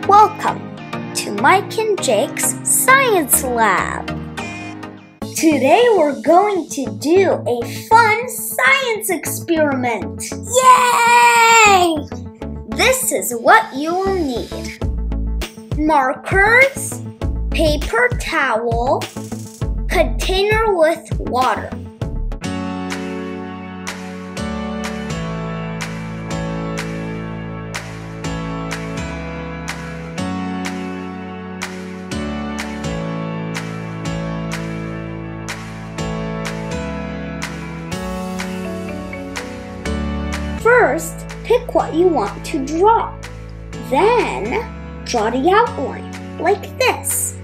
Welcome to Mike and Jake's Science Lab. Today we're going to do a fun science experiment. Yay! This is what you will need. Markers, paper towel, container with water. First, pick what you want to draw. Then, draw the outline, like this.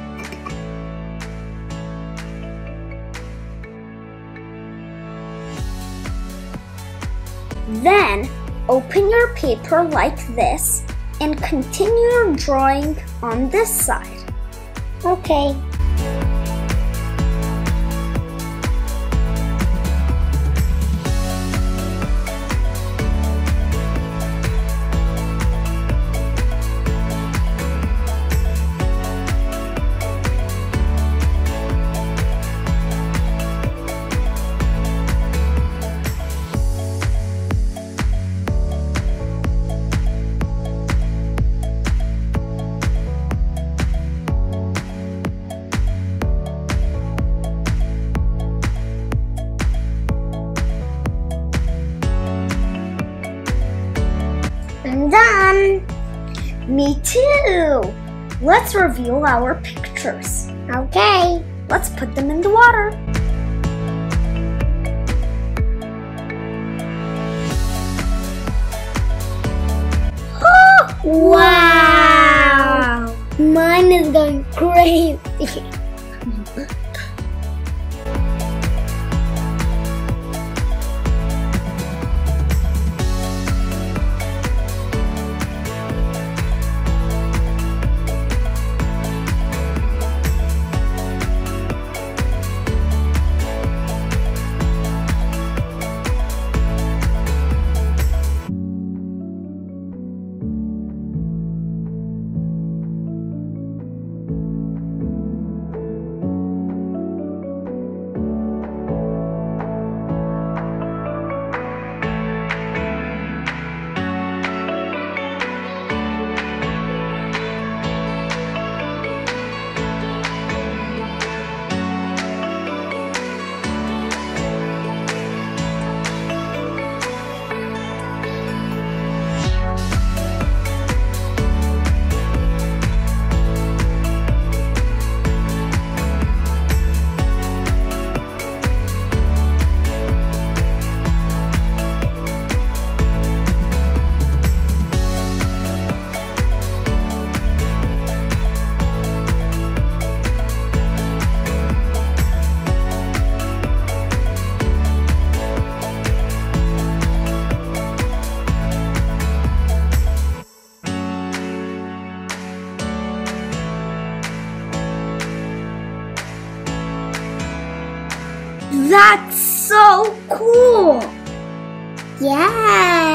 Then, open your paper like this and continue your drawing on this side. Okay. I'm done! Me too! Let's review our pictures. Okay. Let's put them in the water. Wow! Mine is going crazy. That's so cool! Yeah!